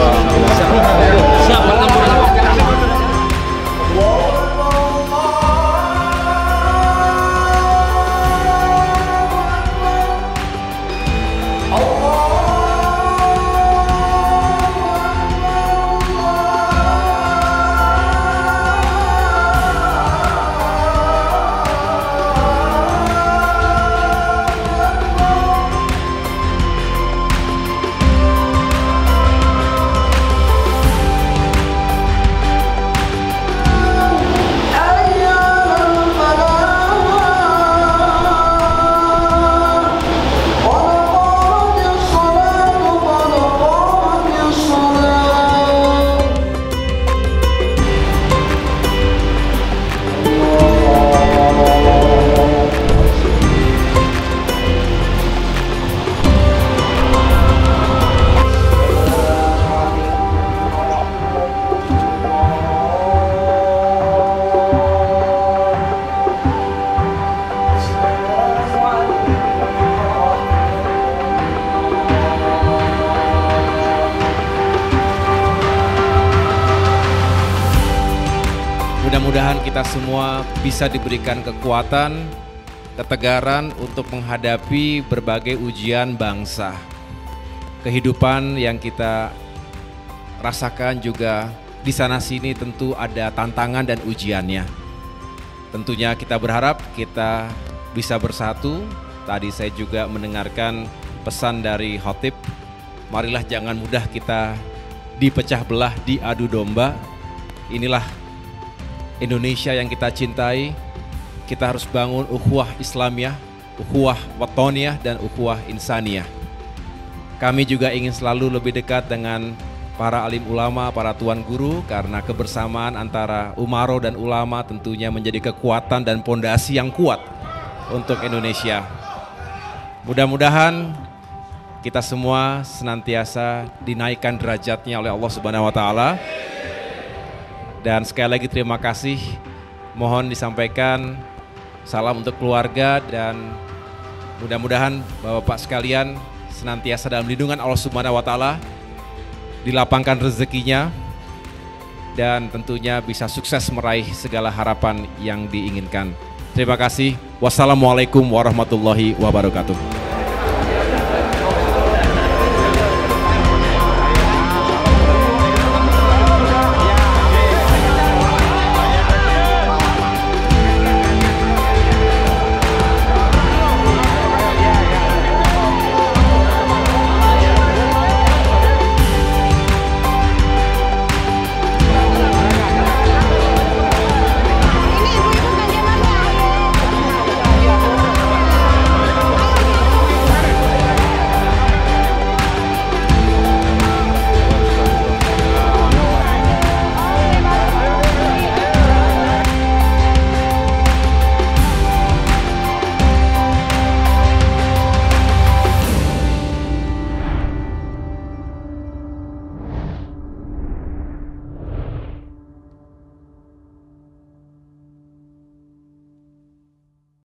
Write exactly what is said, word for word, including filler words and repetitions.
Siap bertemu. Mudah-mudahan kita semua bisa diberikan kekuatan, ketegaran untuk menghadapi berbagai ujian bangsa. Kehidupan yang kita rasakan juga di sana-sini tentu ada tantangan dan ujiannya. Tentunya kita berharap kita bisa bersatu. Tadi saya juga mendengarkan pesan dari khotib, marilah jangan mudah kita dipecah belah, diadu domba. Inilah Indonesia yang kita cintai. Kita harus bangun ukhuwah Islamiyah, ukhuwah watoniyah, dan ukhuwah insaniyah. Kami juga ingin selalu lebih dekat dengan para alim ulama, para tuan guru, karena kebersamaan antara umaro dan ulama tentunya menjadi kekuatan dan pondasi yang kuat untuk Indonesia. Mudah-mudahan kita semua senantiasa dinaikkan derajatnya oleh Allah Subhanahu wa taala. Dan sekali lagi terima kasih, mohon disampaikan salam untuk keluarga dan mudah-mudahan Bapak-Bapak sekalian senantiasa dalam lindungan Allah Subhanahu wa taala, dilapangkan rezekinya dan tentunya bisa sukses meraih segala harapan yang diinginkan. Terima kasih. Wassalamualaikum warahmatullahi wabarakatuh.